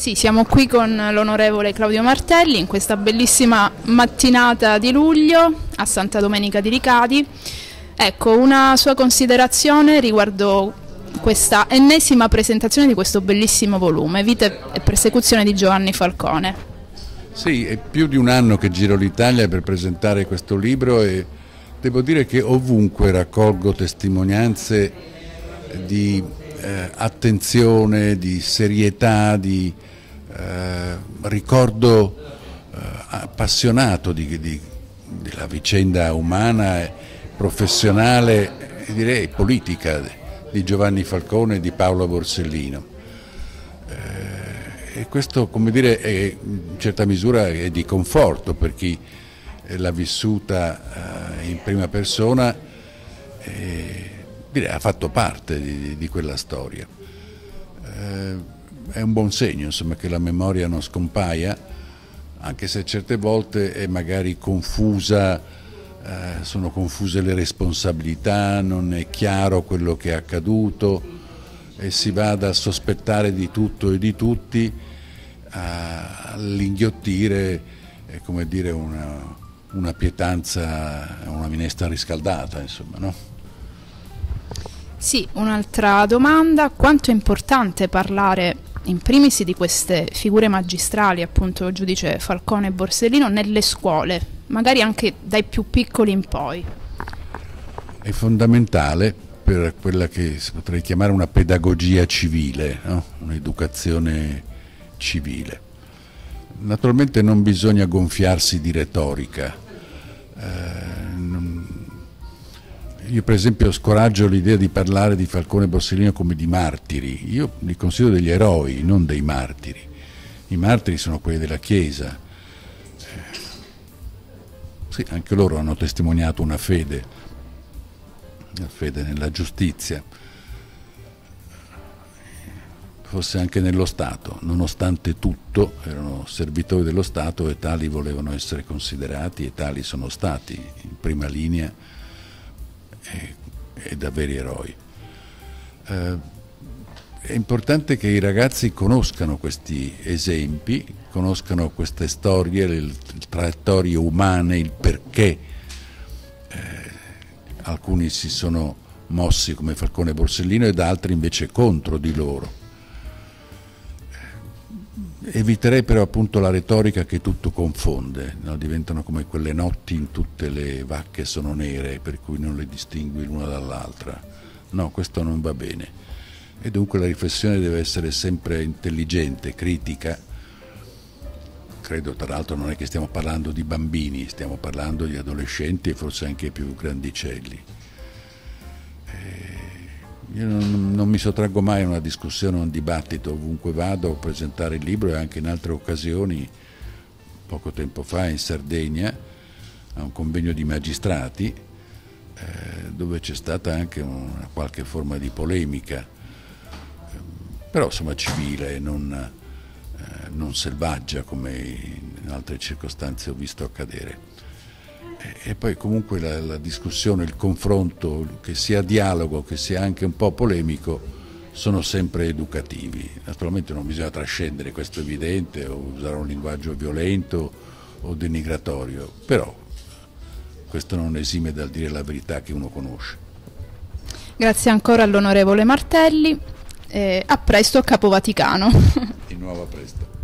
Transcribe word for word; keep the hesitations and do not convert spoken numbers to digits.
Sì, siamo qui con l'onorevole Claudio Martelli in questa bellissima mattinata di luglio a Santa Domenica di Ricadi. Ecco, una sua considerazione riguardo questa ennesima presentazione di questo bellissimo volume, Vita e persecuzione di Giovanni Falcone. Sì, è più di un anno che giro l'Italia per presentare questo libro e devo dire che ovunque raccolgo testimonianze di eh, attenzione, di serietà, di eh, ricordo eh, appassionato di, di, della vicenda umana, professionale e direi politica di Giovanni Falcone e di Paolo Borsellino. Eh, e questo, come dire, è, in certa misura è di conforto per chi l'ha vissuta eh, in prima persona e direi, ha fatto parte di, di quella storia. Eh, è un buon segno, insomma, che la memoria non scompaia, anche se certe volte è magari confusa, eh, sono confuse le responsabilità, non è chiaro quello che è accaduto e si va dal sospettare di tutto e di tutti all'inghiottire, eh, come dire, una, una pietanza, una minestra riscaldata, insomma, no? Sì, un'altra domanda: quanto è importante parlare in primis di queste figure magistrali, appunto giudice Falcone e Borsellino, nelle scuole, magari anche dai più piccoli in poi? È fondamentale per quella che si potrei chiamare una pedagogia civile, no? Un'educazione civile. Naturalmente non bisogna gonfiarsi di retorica. Eh, non... Io per esempio scoraggio l'idea di parlare di Falcone e Borsellino come di martiri. Io li considero degli eroi, non dei martiri. I martiri sono quelli della Chiesa. Eh, sì, anche loro hanno testimoniato una fede, una fede nella giustizia, forse anche nello Stato. Nonostante tutto erano servitori dello Stato e tali volevano essere considerati e tali sono stati in prima linea e, e da veri eroi. Eh, è importante che i ragazzi conoscano questi esempi, conoscano queste storie, le, le traiettorie umane, il perché eh, alcuni si sono mossi come Falcone e Borsellino ed altri invece contro di loro. Eviterei però appunto la retorica che tutto confonde, no? Diventano come quelle notti in tutte le vacche sono nere, per cui non le distingui l'una dall'altra. No, questo non va bene. E dunque la riflessione deve essere sempre intelligente, critica. Credo, tra l'altro, non è che stiamo parlando di bambini, stiamo parlando di adolescenti e forse anche più grandicelli. Io non, non mi sottraggo mai a una discussione, a un dibattito, ovunque vado a presentare il libro e anche in altre occasioni, poco tempo fa in Sardegna, a un convegno di magistrati, eh, dove c'è stata anche una qualche forma di polemica, eh, però insomma civile, non, eh, non selvaggia come in altre circostanze ho visto accadere. E poi comunque la, la discussione, il confronto, che sia dialogo, che sia anche un po' polemico, sono sempre educativi. Naturalmente non bisogna trascendere, questo è evidente, o usare un linguaggio violento o denigratorio, però questo non esime dal dire la verità che uno conosce. Grazie ancora all'onorevole Martelli, e a presto a Capo Vaticano. Di nuovo a presto.